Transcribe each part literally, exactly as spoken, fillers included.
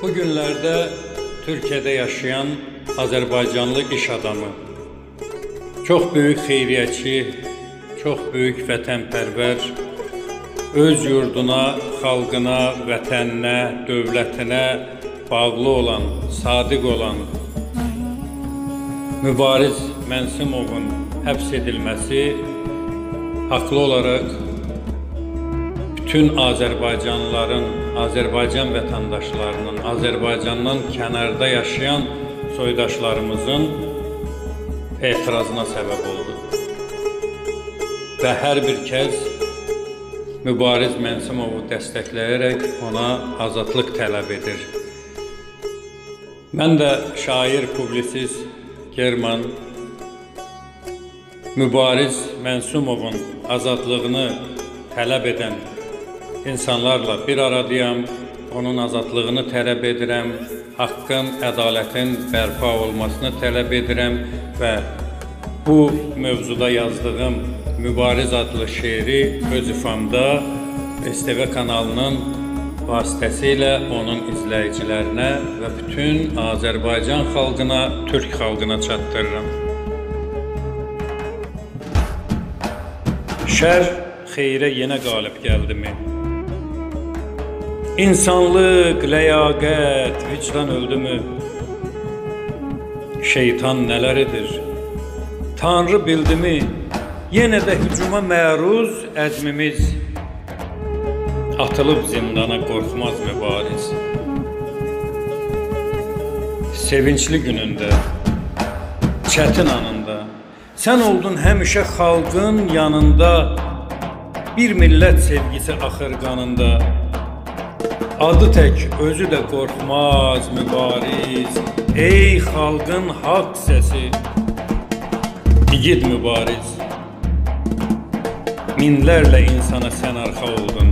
Bu günlerde Türkiye'de yaşayan Azerbaycanlı iş adamı, çok büyük xeyriyyətçi, çok büyük vətənpərvər, öz yurduna, xalqına, vətəninə, dövlətinə bağlı olan, sadiq olan Mübariz Mənsimovun həbs edilməsi haqlı olaraq bütün Azərbaycanlıların, Azərbaycan vətəndaşlarının, Azərbaycandan kənarda yaşayan soydaşlarımızın etirazına səbəb oldu. Və hər bir kəs Mübariz Mənsimovu dəstəkləyərək ona azadlıq tələb edir. Mən də şair, publisist German Mübariz Mənsimovun azadlığını tələb edən insanlarla bir aradayam, onun azadlığını tələb edirəm, haqqın, ədalətin bərpa olmasını tələb edirəm və bu mövzuda yazdığım Mübariz adlı şeiri öz ifamda S T V kanalının vasitəsilə onun izləyicilərinə və bütün Azərbaycan xalqına, Türk xalqına çatdırıram. Şər xeyrə yenə qalib gəldimi? İnsanlıq, ləyaqət, vicdan öldümü? Şeytan nələr edir? Tanrı bildimi? Yenə də hücuma məruz əzmimiz. Atılıb zindana qorxmaz mübariz. Sevinçli günündə, çətin anında, sən oldun həmişə xalqın yanında. Bir millət sevgisi axır qanında. Adı tək özü də qorxmaz mübariz. Ey xalqın haqq səsi, igid mübariz. Minlərlə insana sən arxa oldun.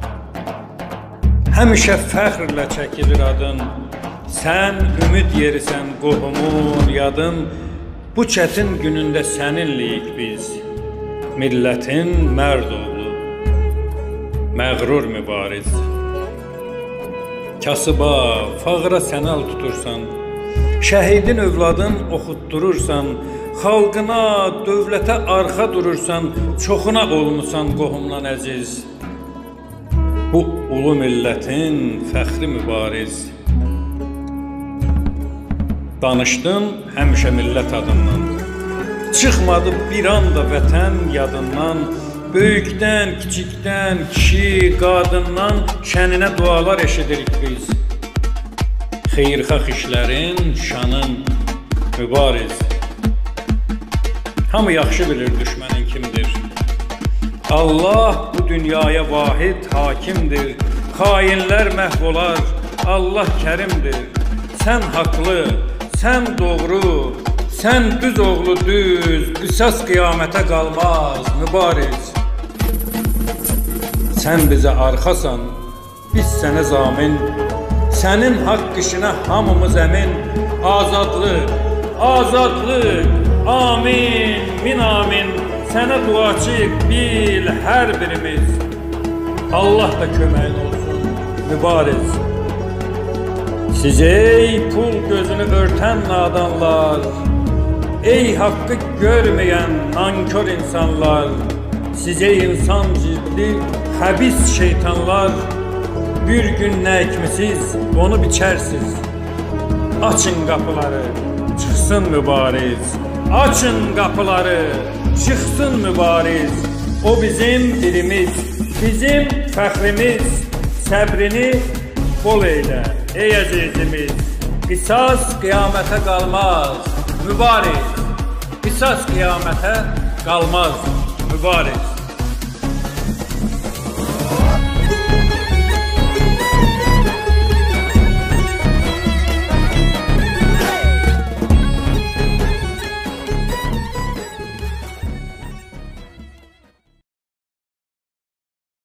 Həmişə fəxrlə çəkilir adın. Sən ümid yerisən qohumun, yadın. Bu çətin günündə səninliyik biz. Millətin mərd oğlu, məğrur mübariz. Kasıba, fağıra sən əl tutursan, şəhidin övladın oxutdurursan, xalqına, dövlətə arxa durursan, çoxuna olmusan qohumdan əziz. Bu ulu millətin fəxri mübariz. Danışdın həmişə millət adından. Çıxmadı bir anda vətən yadından. Böyükdən, kiçikdən, kişi, qadından şəninə dualar eşidirik biz. Xeyrxax işlərin şanın mübariz. Hamı yaxşı bilir düşmənin kimdir. Allah bu dünyaya vahid hakimdir. Xainlər məhv olar, Allah kərimdir. Sən haqlı, sən doğru, sən düz oğlu düz, qisas qiyamətə qalmaz mübariz. Sən bizə arxasan, biz sənə zamin. Sənin haqq işinə hamımız əmin. Azadlıq, azadlıq, amin, min amin. Sənə duacıyıq bil hər birimiz. Allah da köməyin olsun mübariz. Siz ey pul gözünü örtən nadanlar, ey haqqı görməyən nankör insanlar, siz ey insan ciddi xəbis şeytanlar, bir gün nə ekmisiz onu biçərsiz. Açın qapıları, çıxsın mübariz. Açın qapıları, çıxsın mübariz. O bizim dilimiz, bizim fəxrimiz. Səbrini bol eylə ey əzizimiz. Qisas qiyamətə qalmaz mübariz. Qisas qiyamətə qalmaz mübariz.